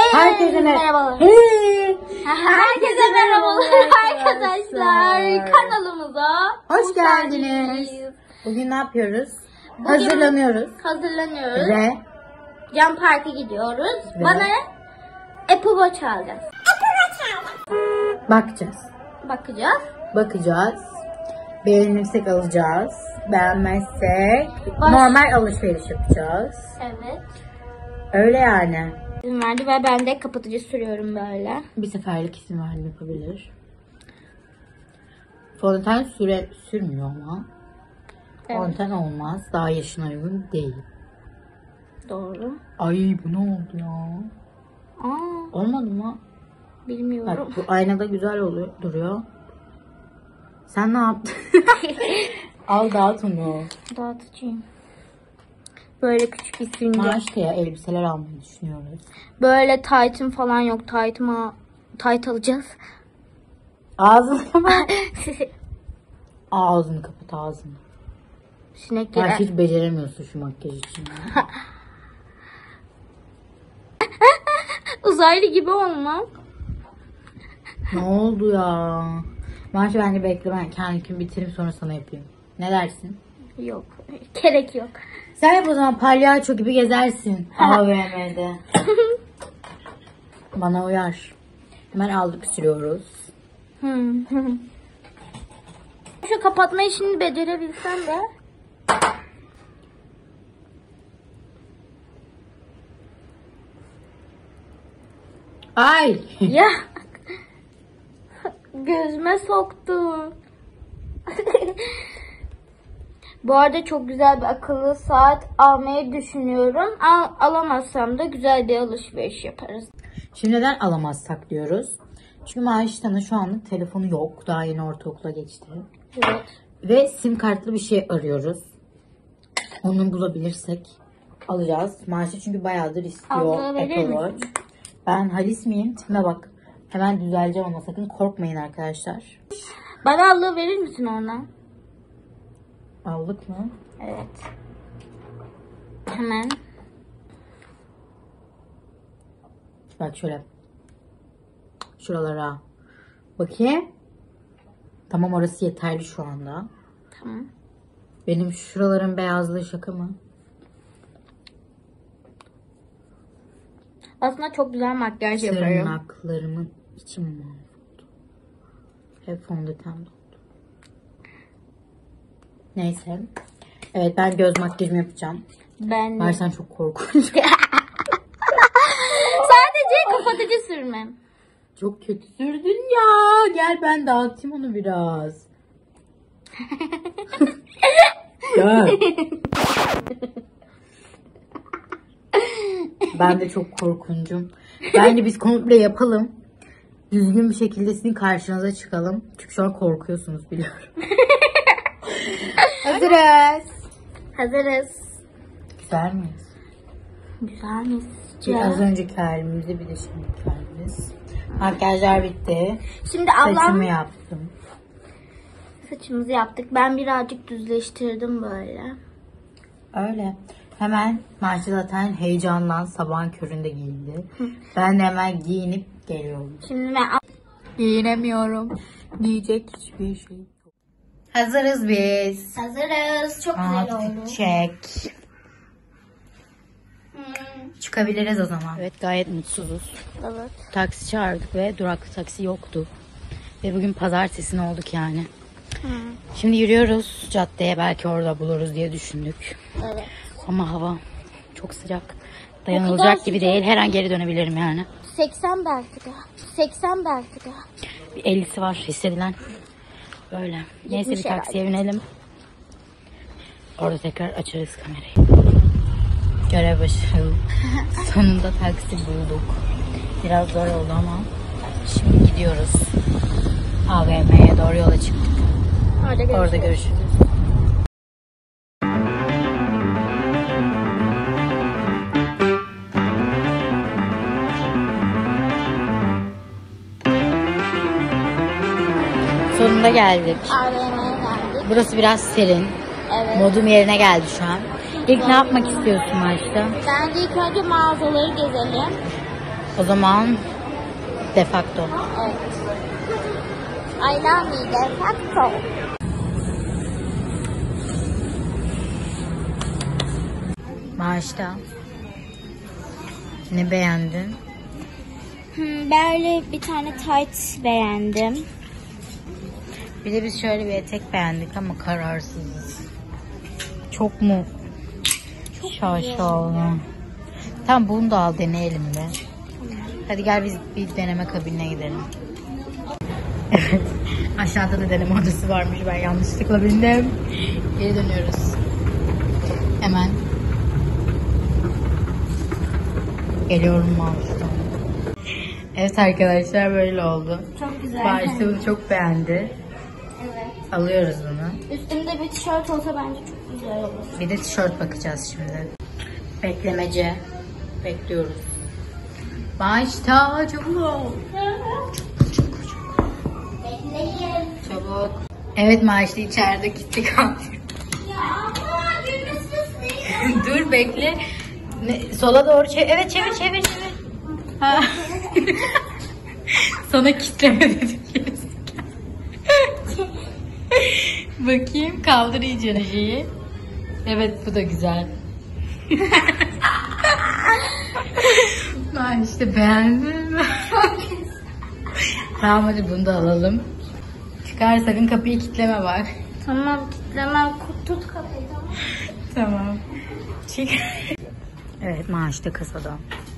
Herkese merhabalar. Herkese merhabalar arkadaşlar. Kanalımıza hoş geldiniz. Bugün ne yapıyoruz? Hazırlanıyoruz. Ve Can Park'a gidiyoruz. Bana Apple Watch alacağız. Bakacağız. Beğenirsek alacağız. Beğenmezsek normal alışveriş yapacağız. Evet. Öyle yani. İzin verdi ve ben de kapatıcı sürüyorum böyle. Bir seferlik izin verdim, yapabilir. Fondöten sürmüyor ama. Evet. Fondöten olmaz. Daha yaşına uygun değil. Doğru. Ay bu ne oldu ya? Olmadı mı? Bilmiyorum. Bak bu aynada güzel duruyor. Sen ne yaptın? Al dağıt onu. Dağıtıcıyım. Böyle küçük bir sünger. Maaşka'ya elbiseler almayı düşünüyoruz. Böyle taytım falan yok. Tayt alacağız. Ağzını mı? Ağzını kapat, ağzını. Sinekler. Hiç beceremiyorsun şu makyaj için. Uzaylı gibi olmam. Ne oldu ya? Maaşı bence bekle, ben kendimi bitirip sonra sana yapayım. Ne dersin? Yok. Gerek yok. Sen yap o zaman, palyaço gibi gezersin AVM'de. Bana uyar. Hemen aldık, sürüyoruz. Şu kapatma işini becerebilsem de. Ay! Ya. Gözüme soktu. Bu arada çok güzel bir akıllı saat almayı düşünüyorum. Alamazsam da güzel bir alışveriş yaparız. Şimdi neden alamazsak diyoruz. Çünkü Maaştan'ın şu anda telefonu yok. Daha yeni ortaokula geçti. Evet. Ve sim kartlı bir şey arıyoruz. Onu bulabilirsek alacağız. Maaşı çünkü bayağıdır istiyor Apple Watch. Ben Halis miyim? Tipime bak. Hemen düzeleceğim ama sakın korkmayın arkadaşlar. Bana allığı verir misin ona? Aldık mı? Evet. Hemen. Bak şöyle. Şuralara. Bakayım. Tamam, orası yeterli şu anda. Tamam. Benim şuraların beyazlığı şaka mı? Aslında çok güzel makyaj yapıyorum. Tırnaklarımın içi mahvoldu. Hep fondöten doldu. Neyse. Evet, ben göz makyajımı yapacağım. Ben de. Sen çok korkunç. Sadece kapatıcı sürmem. Çok kötü sürdün ya. Gel ben dağıtayım onu biraz. Gel. Ben de çok korkuncum. Bence biz komple yapalım. Düzgün bir şekilde sizin karşınıza çıkalım. Çünkü şu an korkuyorsunuz, biliyorum. Hazırız. Güzel miyiz? Güzel miyiz? Az önceki halimizi, bir de şimdiki halimiz. Makyajlar bitti. Şimdi saçımı yaptım. Saçımızı yaptık. Ben birazcık düzleştirdim böyle. Öyle. Hemen Maaşı zaten heyecandan sabahın köründe giyindi. Ben de hemen giyinip geliyorum. Şimdi ben giyinemiyorum. Giyecek hiçbir şey yok. Hazırız biz. Hazırız. Çok güzel oldu. Çek. Çıkabiliriz o zaman. Evet, gayet mutsuzuz. Evet. Taksi çağırdık ve duraklı taksi yoktu. Ve bugün pazartesi, ne olduk yani. Şimdi yürüyoruz caddeye, belki orada buluruz diye düşündük. Evet. Ama hava çok sıcak. Dayanılacak gibi değil. Her an geri dönebilirim yani. 80 belki de. 80 belki de. Bir 50'si var hissedilen. Böyle. Neyse, bir taksiye binelim. Orada tekrar açarız kamerayı. Görev başarılı. Sonunda taksi bulduk. Biraz zor oldu ama şimdi gidiyoruz. AVM'ye doğru yola çıktık. Orada görüşürüz. Sonunda geldik. AVM'ye geldik. Burası biraz serin. Evet. Modum yerine geldi şu an. İlk ne yapmak istiyorsun Maaşta? Bence ilk önce mağazaları gezelim. O zaman defakto. Evet. I love me de facto. Maaşta. Ne beğendin? Böyle bir tane tight beğendim. Bir de biz şöyle bir etek beğendik ama kararsızız. Çok mu? Şaşalı. Tamam bunu da al deneyelim de. Hadi gel biz bir deneme kabinine gidelim. Evet. Aşağıda da deneme odası varmış. Ben yanlışlıkla bindim. Geri dönüyoruz. Hemen. Geliyorum mouse'dan. Evet arkadaşlar böyle oldu. Çok güzel. Bağışta bunu çok beğendi. Evet. Alıyoruz bunu. Üstümde bir tişört olsa bence çok güzel olur. Bir de tişört bakacağız şimdi. Beklemece. Bekliyoruz. Bağışta çabuk. Bekleyin. Çabuk. Evet maaşlı içeride gitti kaldı. Ya ama düğmesiz değil. Dur bekle. Sola doğru çevir. Evet çevir. Ha. Sana kitleme dedim. Bakayım kaldır iyice şeyi. Evet bu da güzel. Ben işte beğendim. Tamam hadi bunu da alalım. Çıkar sakın kapıyı kitleme bak. Tamam kitlemem. Tut kapıyı tamam. Tamam. Çık. Evet maaşta kasada.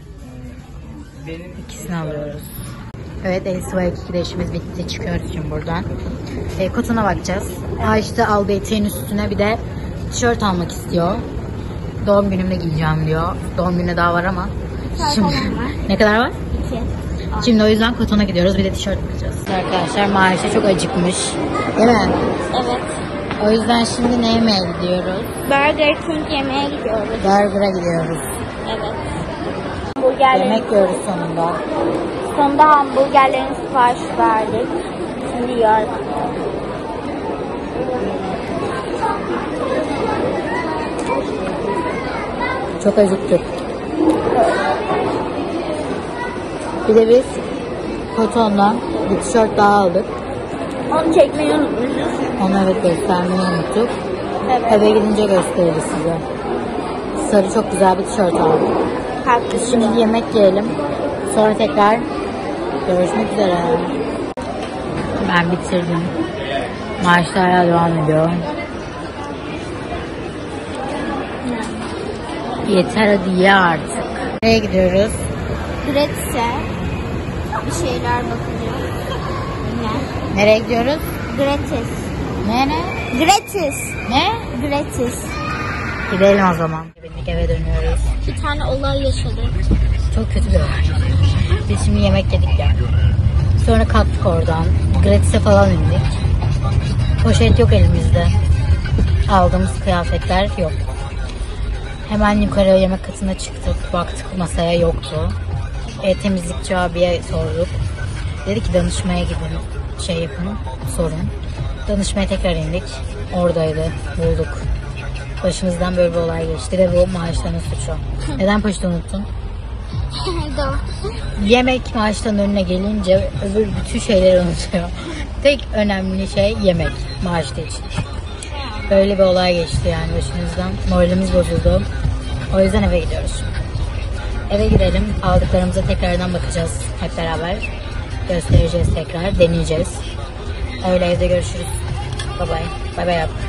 İkisini alıyoruz. Evet LCY2'de işimiz bitti. Çıkıyoruz şimdi buradan. Kotona bakacağız. Maaşta al bir eteğin üstüne bir de tişört almak istiyor. Doğum günümde giyeceğim diyor. Doğum günü daha var ama. Şimdi, ne kadar var? 2. Şimdi o yüzden Koton'a gidiyoruz. Bir de tişört bakacağız. Arkadaşlar maaşta çok acıkmış. Değil mi? Evet. O yüzden şimdi ne yemeye gidiyoruz? Burger King yemeğe gidiyoruz. Burger'a gidiyoruz. Evet. Hamburgerlerin, Yemek yiyoruz sonunda. sonunda hamburgerlerin sipariş verdik. Şimdi yiyoruz. Çok acıktık. Bir de biz Koton'dan bir tişört daha aldık. Onu çekmeyi unutmuşuz. Onu evet göstermeyi unuttuk. Evet. Eve gidince gösteririz size. Sarı çok güzel bir tişört aldık. Biz şimdi yemek yiyelim. Sonra tekrar görüşmek üzere. Ben bitirdim. Maaşlar hala devam ediyor. Yeter hadi ye artık. Nereye gidiyoruz? Gratis'e bir şeyler bakacağız. Ne? Nereye gidiyoruz? Gratis. Ne? Gratis. Ne? Gratis. Gidelim o zaman. Eve dönüyoruz. Bir tane olay yaşadık. Çok kötü bir olay. Biz şimdi yemek yedik ya. Sonra kalktık oradan. Gratis'e falan indik. Poşet yok elimizde. Aldığımız kıyafetler yok. Hemen yukarı yemek katına çıktık. Baktık masaya yoktu. Temizlikçi abiye sorduk. Dedi ki danışmaya gidin. Şey yapın, sorun. Danışmaya tekrar indik. Oradaydı. Bulduk. Başımızdan böyle bir olay geçti ve bu maaşların suçu. Neden poşeti unuttun? Yemek maaştan önüne gelince öbür bütün şeyleri unutuyor. Tek önemli şey yemek maaşta için. Böyle bir olay geçti yani başımızdan. Moralimiz bozuldu. O yüzden eve gidiyoruz. Eve gidelim. Aldıklarımıza tekrardan bakacağız hep beraber. Göstereceğiz tekrar. Deneyeceğiz. Öyle evde görüşürüz. Bye bye. Bye bye yap.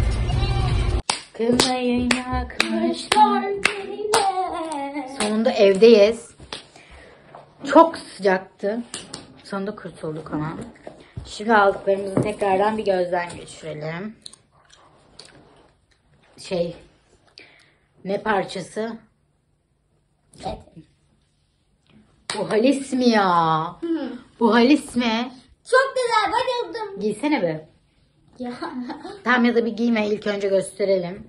Kınayı yakmışlar. Sonunda evdeyiz. Çok sıcaktı. Sonunda kurtulduk ama. Şimdi aldıklarımızı tekrardan bir gözden geçirelim. Ne parçası? Evet. Bu halis mi ya? Bu halis mi? Çok güzel bayıldım. Giysene be. Ya. Tamam ya da bir giyme ilk önce gösterelim.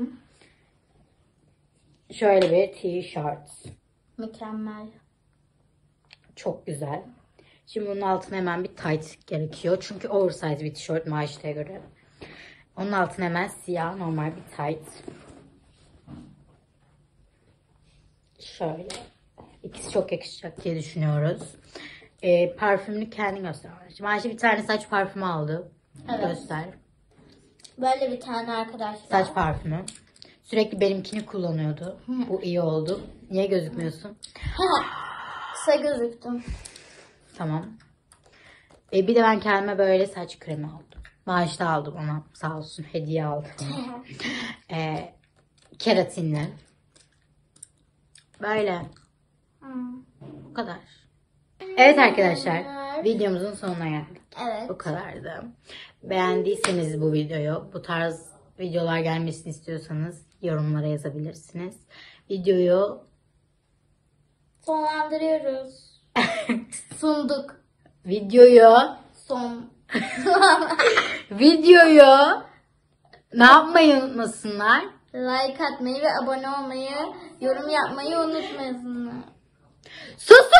Şöyle bir tişört. Mükemmel. Çok güzel. Şimdi bunun altına hemen bir tight gerekiyor. Çünkü oversize bir tişört maaştaya göre. Onun altına hemen siyah normal bir tight. Şöyle İkisi çok yakışacak diye düşünüyoruz. Parfümünü kendi göstermiş. Ayşe bir tane saç parfümü aldı. Evet. Göster. Böyle bir tane arkadaş var. Saç parfümü. Sürekli benimkini kullanıyordu. Bu iyi oldu. Niye gözükmüyorsun? Kısa gözüktüm. Tamam. Bir de ben kendime böyle saç kremi aldım. Maaşta aldım ona. Sağ olsun hediye aldım. Keratinli. Böyle. Bu kadar. Evet arkadaşlar. Videomuzun sonuna geldik. Evet. Bu kadardı. Beğendiyseniz bu videoyu, bu tarz videolar gelmesini istiyorsanız yorumlara yazabilirsiniz. Videoyu Sonlandırıyoruz. Sunduk. videoyu videoyu ne yapmayı unutmasınlar? Like atmayı ve abone olmayı, yorum yapmayı unutmayasınlar. Susun!